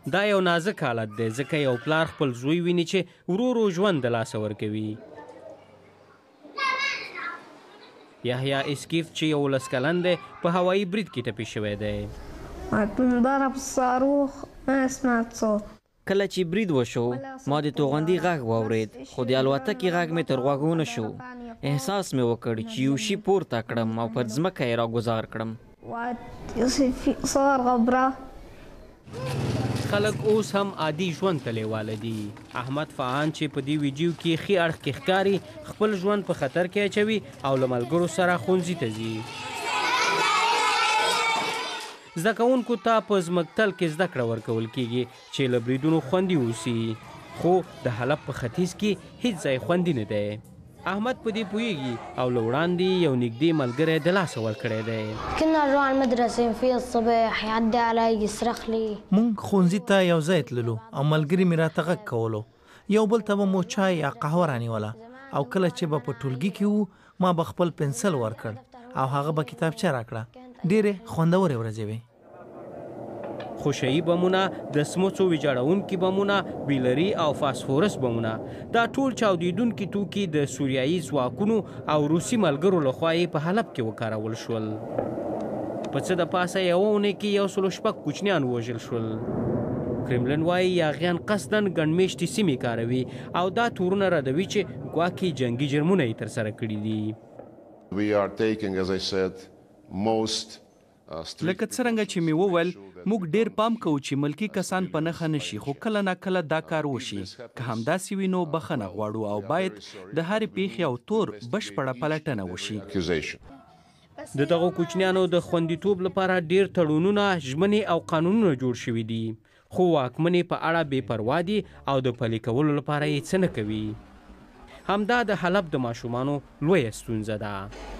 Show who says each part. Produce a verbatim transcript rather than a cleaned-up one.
Speaker 1: دا یو نازک حالت دی ځکه یو پلار خپل زوی ویني چې ورو ورو ژوند د لاسه ورکوي. یحیی اسکیف چې یولس کلن دی په هوایي برید کې ټپي شوی دی.
Speaker 2: ضرب الصاروخ ما سمعت صوت.
Speaker 3: کله چې برید وشو ما د توغندي غږ واورید خو د الوتکې غږ مې تر غوږو نه شو. احساس مې وکړ چې یو شي پورته کړم او پر ځمکه یې راګوزار کړم.
Speaker 2: صار غبره.
Speaker 1: خلک اوس هم عادي ژوند ته لیواله دي. احمد فعان چې په دې ویډیو کې ښي اړخ کې ښکاري خپل ژوند په خطر کې اچوي او له ملګرو سره ښوونځي ته ځي. زده کوونکو ته په ځمکتل کې زده کړه ورکول کیږي چې له بریدونو خوندي اوسي، خو د حلب په ختیځ کې هیڅ ځای خوندي نه دی. احمد په دې پوهیږي او له وړاندې یو نږدې ملګری د لاسه ورکړی دی.
Speaker 4: كنا نروح المدرسة في الصبح يعدي علي يصرخ لي.
Speaker 5: مونږ ښوونځي ته یو ځای تللو او ملګري مې راته غږ کولو. یو بل ته به مو چای یا قهوه رانیوله او کله چې به په ټولګي کې وو ما به خپل پنسل ورکړ او هغه به کتابچه راکړه. ډېرې خوندورې ورځې وې.
Speaker 1: خوشه‌ایي بمونه، د سموڅو ویجاړونکي بمونه، بیلري او فاسفورس بمونه، دا ټول چاودیدونکي توکي د سوریایي ځواکونو او روسي ملګرو لخوا یې په حلب کې وکارول شول. په څه د پاسه یوه اونۍ کې یو سلو شپږ کوچنیان ووژل شول. کرملن وایي یاغیان قصداً ګڼمېشتې سیمې کاروي او دا تورونه ردوي چې ګواکې جنګي جرمونه یې ترسره کړي دي.
Speaker 6: We are taking, as I said, most
Speaker 7: لکه څرنګه چې مې وویل موږ ډیر پام کوو چې ملکی کسان په نښه نشي، خو کله نه کله دا کار وشي. که همداسې وي نو بخښنه غواړو او باید د هرې پیښې او تور بشپړه پلټنه وشي.
Speaker 1: د دغو کوچنیانو د خوندیتوب لپاره ډیر تړونونه، ژمنې او قانونونه جوړ شوي دي، خو واکمنې په اړه بې پروا دي او د پلي کولو لپاره یې څه نه کوي. همدا د حلب د ماشومانو لویه ستونزه ده.